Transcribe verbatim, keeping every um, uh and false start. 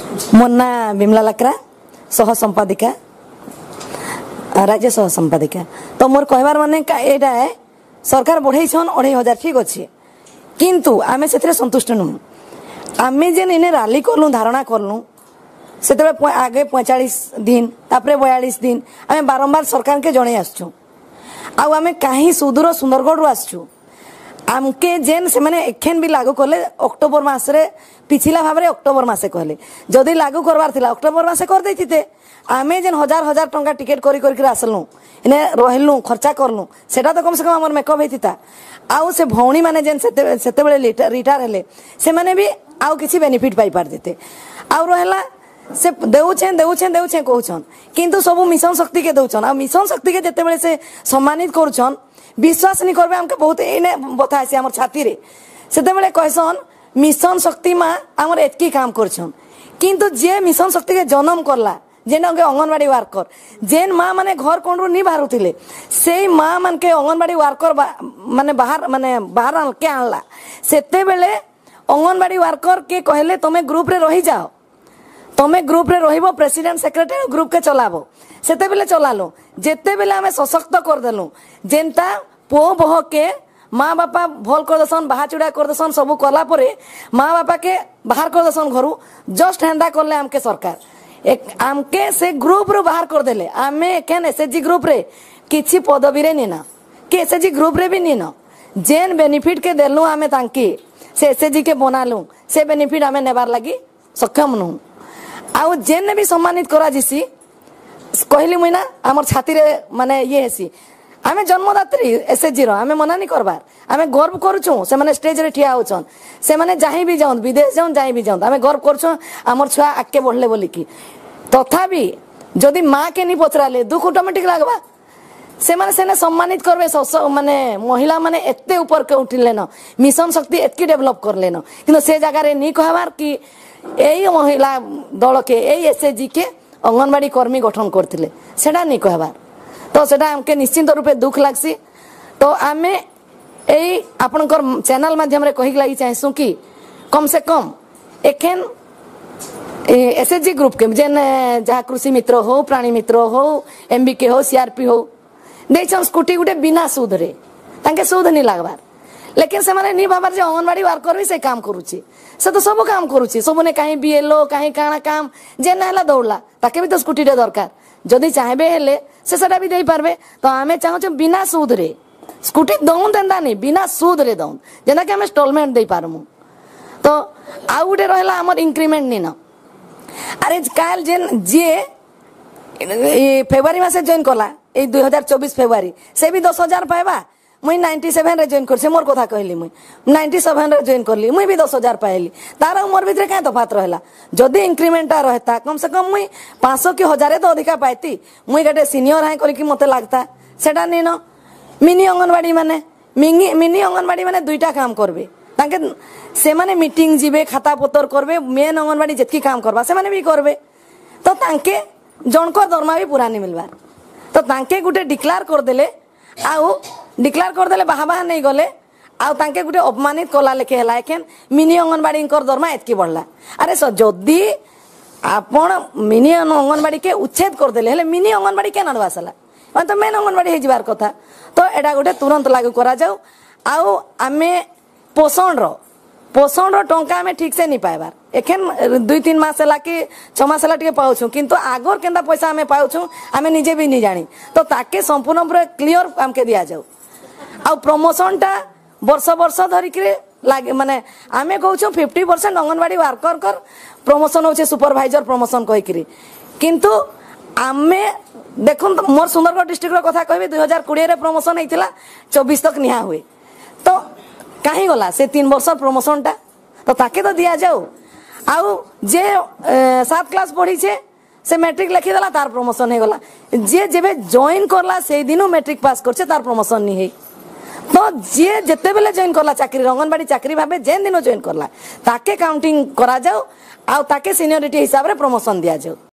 मोर ना बिमला लाकरा सह संपादिका राज्य सह संपादिका। तो मोर कहबार माने एटा है सरकार बढ़ई छन अढ़ाई हजार ठीक अच्छे किंतु आमे से संतुष्ट नुह। आमे जेन इने रैली करलु धारणा करलु से आगे पैंचाश दिन तापर बयालीस दिन आमे बारंबार सरकार के जणे आसछु आउ आमे कहीं सुदूर सुंदरगढ़ आसछु आमके जेन से माने एखेन भी लागू करले अक्टोबर मासरे पिछला भाबरे अक्टोबर मासे कहले जदि लागू करवार थिला अक्टोबर मासे कर दैथिते आमे जेन हजार हजार टंका टिकट करी करी आसलु इने रहलु खर्चा करलु सेटा तो कम से कम हमर मेकअप हेतिता आउ से भौणी माने जेन सेते सेते बेले रिटायर हेले से माने भी आउ किछि बेनिफिट पाई पार देते आउ रहला से देउछेन देउछेन देउछेन कहउछन किंतु सब मिशन शक्ति के देउछन आ मिशन शक्ति के जेते बेले से सम्मानित करूछन विश्वास नहीं करबे हमके बहुत एने बता छै हमर छाती रे सेते बेले कहसन मिशन शक्ति मां हमर एतकी काम करछन किंतु जे मिशन शक्ति के जन्म करला जेन के अंगनवाड़ी वर्कर जेन मां माने घर कोंडरू नी बारुथिले सेई मां मन के अंगनवाड़ी वर्कर माने बाहर माने बाहर आन के आनला सेते बेले अंगनवाड़ी वर्कर के कहले तमे ग्रुप रे रही जाओ तमे ग्रुप रे रहिबो प्रेसिडेंट सेक्रेटरी ग्रुप के चलाबो सेते बेले चलालो जेते बेले हमें सशक्त कर देलु जेनता पो बह के माँ बापा भल कर दसन बाहा चुड़ा कर दसन सब कला परे माँ बापा के बाहर कर दसन घरु जस्ट हेंदा करले हमके सरकार एक आमके से ग्रुप रो बाहर कर देले आमे केन एसएचजी ग्रुप रे किछि पदवी रे निना के एसएचजी ग्रुप रे भी निना जेन बेनिफिट के देलु आमे तांकी से एसएचजी के बनालु से बेनिफिट आमे नेबार लागि सक्षम नु आउ जेन भी सम्मानित करा जिसी कहली मुई ना हमर छाती रे माने ये हेसी आमे जन्मदात्री एसएचजी रो आमे मना नहीं करबार आमे गर्व करूछु से माने स्टेज रे ठिया होछन से माने जाही भी जाउन विदेश जाउन जाही भी जाउन आमे गर्व करछु हमर छुआ आके बढ़ले बोली की तथापि जदि मां के नहीं पचराले दुख ऑटोमेटिक लागबा से माने सेने सम्मानित करबे माने महिला माने एते ऊपर के उठिले न मिशन शक्ति एतकी डेवलप करले न किंतु से जगह रे नहीं कहबार कि एई महिला दल के एई एसएचजी के अंगनवाड़ी कर्मी गठन करथिले सेडा नहीं कहबार तो सेटा हमके निश्चित रूपे दुख लागसी। तो आमे एई आपनकर चैनल माध्यम रे कहि लागि चाहसु कि कम से कम एखेन एसएचजी ग्रुप के जेन जहा कृषि मित्र हो प्राणी मित्र हो एमबीके हो सीआरपी हो देछन स्कूटी गुटे बिना सूद रे तांके सूद नहीं लागबार लेकिन से माने नी बाबार जे अंगनवाड़ी वर्कर भी से काम करूची से तो सब काम करूची सब ने काहे बीएलओ काहे काना काम जे नाला दौड़ला ताके भी तो स्कूटी रे दरकार जदि चाहेबे हेले से सेटा भी देई पारबे तो आमे चाहू बिना सूद रे स्कूटी दउन देंदा नहीं बिना सूद रे दउन जेना कि हम इंस्टॉलमेंट देई पारमु। तो आ गुटे रहला हमर इंक्रीमेंट नी न अरे काल जेन जे फेब्रुआरी मासे जॉइन करला ए दो हज़ार चौबीस फेब्रुआरी से भी दस हजार पाइबा मुई सत्तानवे रे जॉइन करसे मोर कथा कहली मुई सत्तानवे रे जॉइन करली मुई भी दस हजार पाइली तार मोर भितरे काय तफात रहला जदी इंक्रीमेंट रहता कम से कम मुई पाँच सौ की हजार तो अधिका पाइती मुई गटे सीनियर हाई करके मते लागता सेटा नहीं न मिनी अंगनवाड़ी माने मिनी मिनी अंगनवाड़ी माने दुईटा काम करबे ताके से माने मीटिंग जीवे खाता पतर करबे मेन अंगनवाड़ी जेतकी काम करबा से माने भी करबे तो ताके जनकर दरमा भी पूरा नहीं मिलबार तो ताके गुटे डिक्लेयर कर देले आउ डिक्लेयर कर देले बाहा बाहा नहीं गले आउ तांके गुटे अपमानित कला लेके हला एखेन मिनी अंगनवाड़ी कर दरमा एतकी बढ़ला अरे स जदी आपण मिनी अंगनवाड़ी के उच्छेद कर देले हेले मिनी अंगनवाड़ी के नडवासला माने तो मेन अंगनवाड़ी हे जिबार कथा तो एडा गुटे तुरंत लागू करा जाऊ आउ आमे पोषण रो पोषण रो टंका आमे ठीक से नहीं पाइबार एखेन दुई तीन मास ला कि छ मास ला टिके पाउछु किंतु आगोर केंदा पैसा आमे पाउछु आमे निजे भी नहीं जानी तो ताके संपूर्ण पूरा क्लियर हमके दिया जाऊ आ प्रमोशन टा वर्ष वर्ष धरिक लागे माने आमे कहूँ फिफ्टी परसेंट अंगनवाड़ी वर्कर कर प्रमोशन होचे सुपरवाइजर प्रमोशन कहि करी किंतु आमे देखुन मोर सुंदरगढ़ डिस्ट्रिक्ट रो कथा कहबे दो हज़ार बीस रे प्रमोशन हेतिला चौबीस तक निहा हुए तो काहे गला से तीन वर्ष प्रमोशन टा तो ताके तो दिया जाऊ आउ जे सात क्लास पढ़ी छे से मैट्रिक लिखि देला तार प्रमोशन हे गला जे जेबे जॉइन करला से दिनो मैट्रिक पास करछे तार प्रमोशन नहीं है तो जे जेते बेले जॉइन करला चाकरी अंगनवाड़ी चाकरी भाबे जेन दिनो जॉइन करला ताके काउंटिंग करा जाऊ आ ताके सीनियरिटी हिसाब रे प्रमोशन दिया जाऊ।